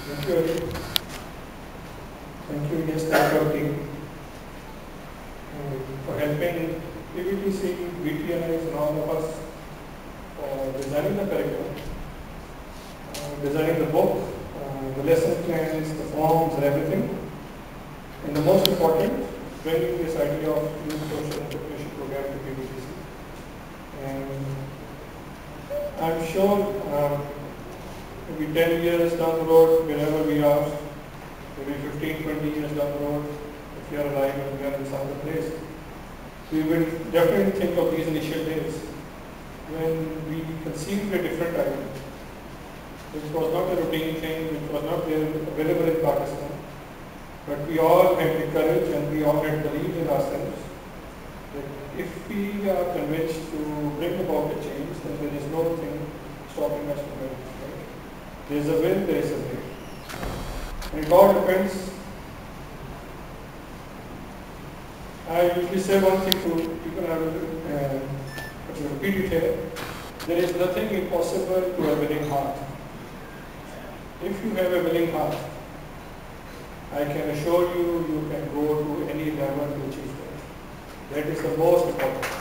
Thank you, Ali. Thank you, yes, thank your team for helping PVTC, VTNIs, and all of us for designing the curriculum, designing the book, the lesson plans, the forms, and everything. And the most important, bringing this idea of youth social entrepreneurship program to PVTC. And I'm sure maybe 10 years down the road, wherever we are, maybe 15, 20 years down the road, if we are alive and we are in some other place, we will definitely think of these initial days when we conceived a different idea. It was not a routine thing, it was not there available in Pakistan, but we all had the courage and we all had believed in ourselves that if we are convinced to bring about a change, then there is no thing stopping us from doing it. Right? There is a will, there is a way. And it all depends. I usually say one thing to people, I will repeat it here. There is nothing impossible to a willing heart. If you have a willing heart, I can assure you, you can go to any level to achieve that. That is the most important.